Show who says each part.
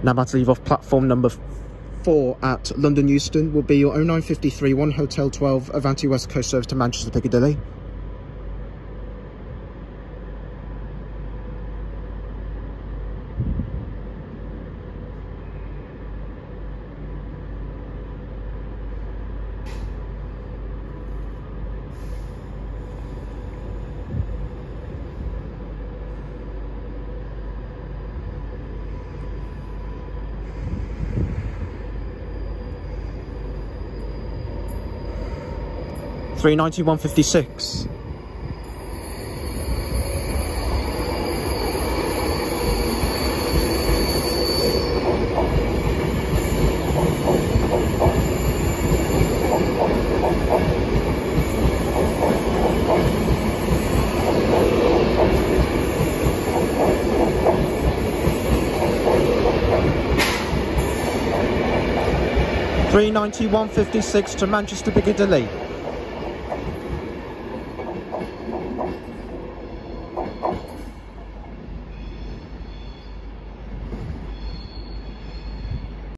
Speaker 1: Now about to leave off platform number 4 at London Euston will be your 0953 1 Hotel 12 Avanti West Coast service to Manchester Piccadilly. £391.56. £391.56 to Manchester Piccadilly.